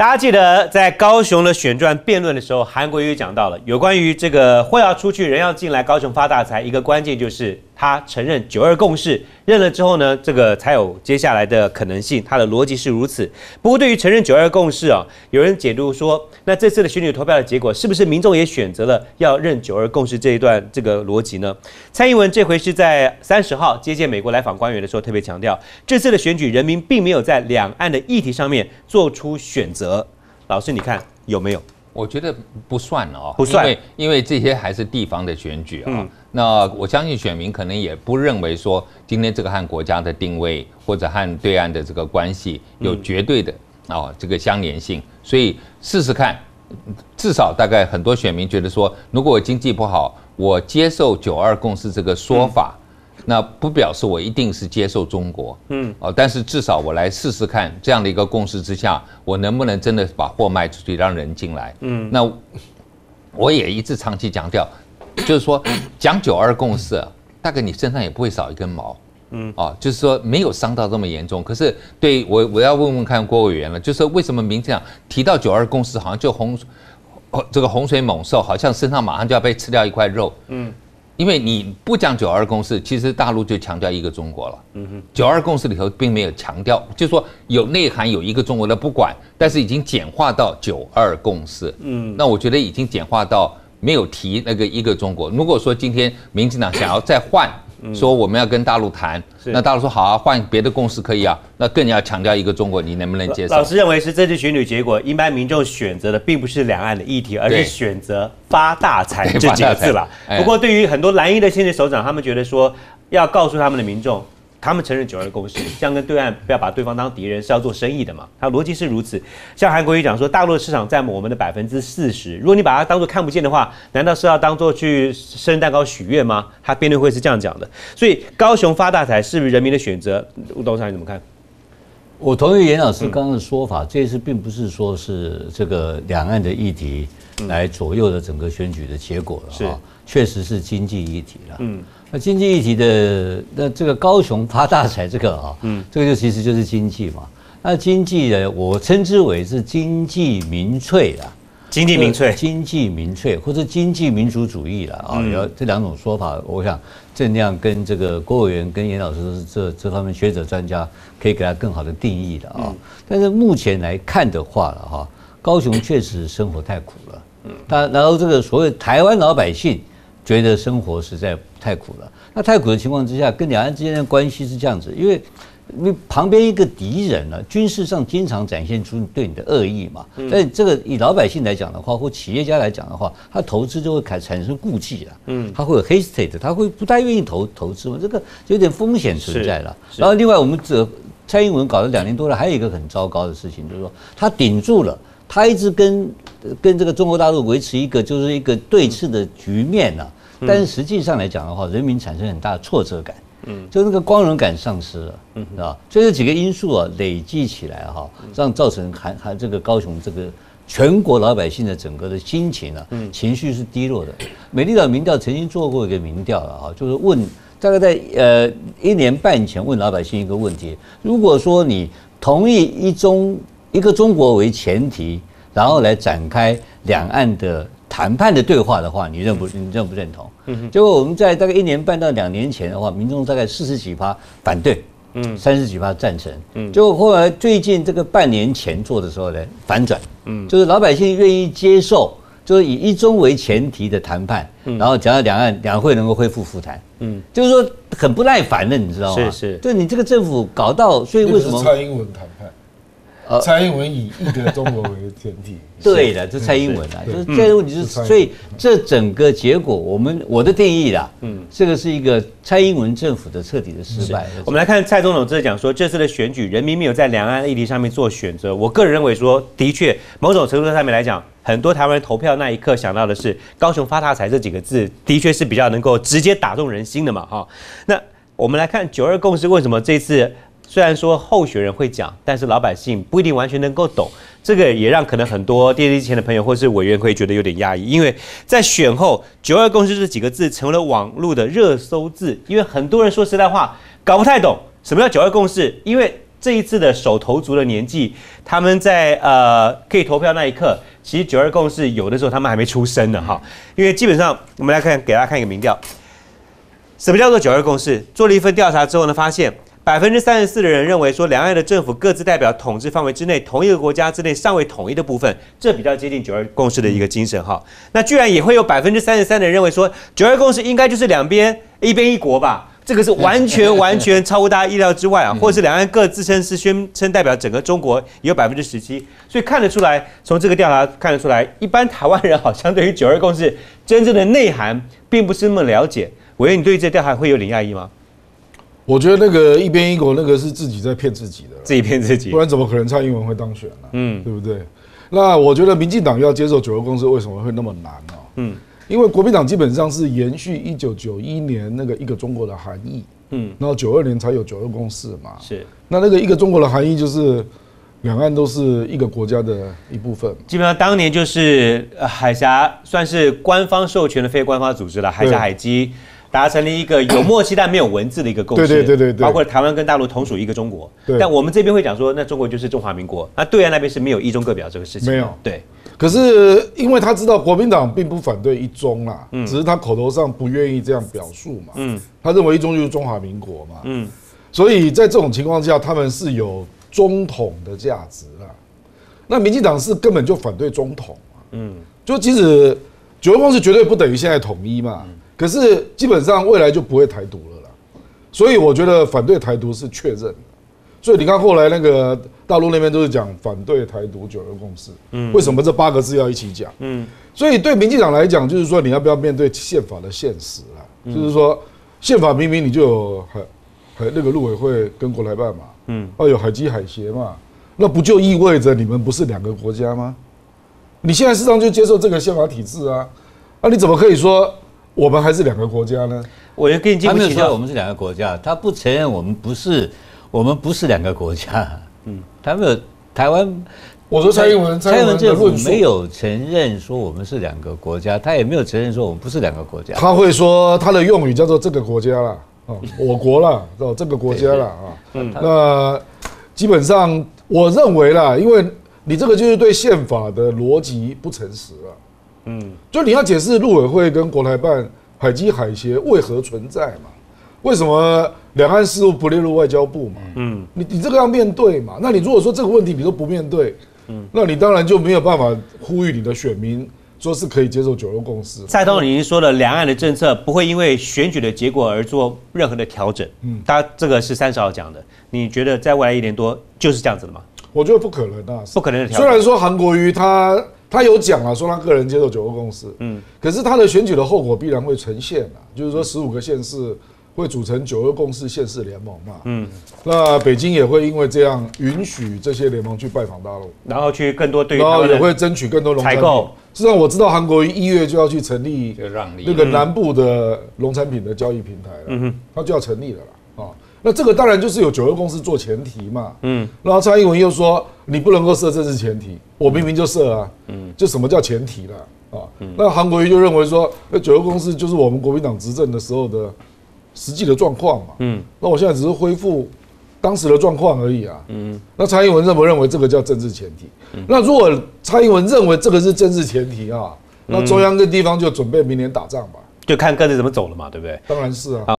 大家记得在高雄的选战辩论的时候，韩国瑜讲到了有关于这个货要出去，人要进来，高雄发大财。一个关键就是他承认9·2共识，认了之后呢，这个才有接下来的可能性。他的逻辑是如此。不过对于承认9·2共识啊，有人解读说，那这次的选举投票的结果，是不是民众也选择了要认9·2共识这一段这个逻辑呢？蔡英文这回是在30号接见美国来访官员的时候，特别强调，这次的选举人民并没有在两岸的议题上面做出选择。老师，你看有没有？ 我觉得不算哦， 不算， 因为这些还是地方的选举啊。那我相信选民可能也不认为说今天这个和国家的定位或者和对岸的这个关系有绝对的这个相连性，所以试试看，至少大概很多选民觉得说，如果我经济不好，我接受9·2共识这个说法。那不表示我一定是接受中国，但是至少我来试试看，这样的一个共识之下，我能不能真的把货卖出去，让人进来？那我也一直长期强调，就是说讲9·2共识，大概你身上也不会少一根毛，就是说没有伤到这么严重。可是对我要问问看郭委员了，就是为什么民进党提到9·2共识，好像就这个洪水猛兽，好像身上马上就要被吃掉一块肉，因为你不讲9·2共识，其实大陆就强调一个中国了。9·2共识里头并没有强调，就是说有内涵有一个中国的不管，但是已经简化到9·2共识。那我觉得已经简化到没有提那个一个中国。如果说今天民进党想要再换，说我们要跟大陆谈，那大陆说好啊，换别的共识可以啊，那更要强调一个中国，你能不能接受？ 老师认为是这次选举结果，一般民众选择的并不是两岸的议题，而是选择发大财这几个字了。不过对于很多蓝营的现任首长，他们觉得说要告诉他们的民众，他们承认9·2共识，这样跟对岸不要把对方当敌人是要做生意的嘛？他逻辑是如此。像韩国瑜讲说，大陆的市场占我们的40%，如果你把它当作看不见的话，难道是要当作去生日蛋糕许愿吗？他辩论会是这样讲的。所以高雄发大财是不是人民的选择？吴董事长你怎么看？ 我同意严老师刚刚的说法，这次并不是说是这个两岸的议题来左右了整个选举的结果了啊，确实是经济议题了。那经济议题的那这个高雄发大财这个这个就其实就是经济嘛。那经济呢，我称之为是经济民粹啦。 经济民粹， 经济民粹或者经济民主主义了有这两种说法，我想郑亮跟这个郭委员跟严老师都是这方面学者专家，可以给他更好的定义的但是目前来看的话了高雄确实生活太苦了，然后这个所谓台湾老百姓觉得生活实在太苦了。那太苦的情况之下，跟两岸之间的关系是这样子，因为旁边一个敌人呢，军事上经常展现出对你的恶意嘛。但这个以老百姓来讲的话，或企业家来讲的话，他投资就会产生顾忌了。他会有 hesitate， 他会不太愿意投资嘛，这个有点风险存在了。然后另外我们蔡英文搞了2年多了，还有一个很糟糕的事情，就是说他顶住了。他一直跟这个中国大陆维持一个就是一个对峙的局面但是实际上来讲的话，人民产生很大的挫折感，就那个光荣感丧失了，啊，所以这几个因素累积起来让造成这个高雄这个全国老百姓的整个的心情情绪是低落的。美丽岛民调曾经做过一个民调就是问大概在1年半前问老百姓一个问题：如果说你同意一个中国为前提，然后来展开两岸的谈判的对话的话，你认不认同？结果我们在大概1年半到2年前的话，民众大概40几%反对，30几%赞成。结果后来最近这个半年前做的时候呢，反转，就是老百姓愿意接受，就是以一中为前提的谈判，然后讲到两会能够恢复复谈，就是说很不耐烦了，你知道吗？是，对你这个政府搞到，所以为什么蔡英文谈判？蔡英文以一个中国为前提， 对的，这蔡英文就是这个问题是，所以这整个结果，我的定义啦，这个是一个蔡英文政府的彻底的失败。 我们来看蔡总统这讲说，这次的选举，人民没有在两岸议题上面做选择。我个人认为说，的确，某种程度上面来讲，很多台湾人投票那一刻想到的是“高雄发大财”这几个字，的确是比较能够直接打动人心的嘛，那我们来看9·2共识为什么这次。虽然说候选人会讲，但是老百姓不一定完全能够懂，这个也让可能很多电视机前的朋友或是委员会觉得有点压抑，因为在选后9·2共识这几个字成为了网络的热搜字，因为很多人说实在话搞不太懂什么叫9·2共识，因为这一次的首投族的年纪，他们在可以投票那一刻，其实92共识有的时候他们还没出生呢哈。因为基本上我们来看，给大家看一个民调，什么叫做92共识？做了一份调查之后呢，发现34%的人认为说，两岸的政府各自代表统治范围之内，同一个国家之内尚未统一的部分，这比较接近92共识的一个精神哈。那居然也会有33%的人认为说，92共识应该就是两边一边一国吧。这个是完全超乎大家意料之外啊，或者是两岸各自称是宣称代表整个中国，也有17%，所以看得出来，从这个调查看得出来，一般台湾人好像对于92共识真正的内涵并不是那么了解。委员，你对于这调查会有点讶异吗？ 我觉得那个一边一国那个是自己在骗自己的， 自己骗自己， 不然怎么可能蔡英文会当选呢？对不对？那我觉得民进党要接受92共识为什么会那么难呢？因为国民党基本上是延续1991年那个一个中国的含义，然后92年才有92共识嘛。 是， 那个一个中国的含义就是两岸都是一个国家的一部分。 基本上当年就是海峡算是官方授权的非官方组织了，海峡海基达成了一个有默契但没有文字的一个共识，对，包括台湾跟大陆同属一个中国。但我们这边会讲说，那中国就是中华民国，那对岸那边是没有一中各表这个事情， 没有。 对。 可是因为他知道国民党并不反对一中啦，只是他口头上不愿意这样表述嘛，他认为一中就是中华民国嘛，所以在这种情况下，他们是有中统的价值啦。那民进党是根本就反对中统嘛，就即使92共识绝对不等于现在统一嘛，可是基本上未来就不会台独了啦，所以我觉得反对台独是确认的。所以你看后来那个大陆那边都是讲反对台独92共识，为什么这8个字要一起讲？所以对民进党来讲，就是说你要不要面对宪法的现实啦？就是说宪法明明你就有那个陆委会跟国台办嘛，有海基海协嘛，那不就意味着你们不是两个国家吗？你现在事实上就接受这个宪法体制啊，你怎么可以说我们还是两个国家呢？ 我就跟你他没有说我们是两个国家，他不承认我们不是两个国家。他没有台湾。 我说蔡英文政府没有承认说我们是两个国家，他也没有承认说我们不是两个国家。 他会说他的用语叫做这个国家啦，我国啦，这个国家啦啊。那基本上我认为啦，因为你这个就是对宪法的逻辑不诚实了。就你要解释陆委会跟国台办、海基海协为何存在嘛？为什么两岸事务不列入外交部嘛？你这个要面对嘛？那你如果说这个问题你都不面对，那你当然就没有办法呼吁你的选民说是可以接受92共识。 蔡总统已经说了，两岸的政策不会因为选举的结果而做任何的调整。他这个是30号讲的，你觉得在未来1年多就是这样子的吗？ 我觉得不可能啊， 不可能的调整。 虽然说韩国瑜他有讲啊，说他个人接受92共识，可是他的选举的后果必然会呈现啊，就是说15个县市会组成92共识县市联盟嘛，那北京也会因为这样允许这些联盟去拜访大陆， 然后去更多对， 然后也会争取更多农产品采购。事实上我知道韩国瑜1月就要去成立那个南部的农产品的交易平台了，他就要成立了啦。那这个当然就是有92共识做前提嘛，然后蔡英文又说你不能够设政治前提，我明明就设啊，就什么叫前提啦？那韩国瑜就认为说92共识就是我们国民党执政的时候的实际的状况嘛，那我现在只是恢复当时的状况而已啊，那蔡英文认不认为这个叫政治前提？那如果蔡英文认为这个是政治前提啊，那中央跟地方就准备明年打仗吧， 就看各自怎么走了嘛，对不对？ 当然是啊。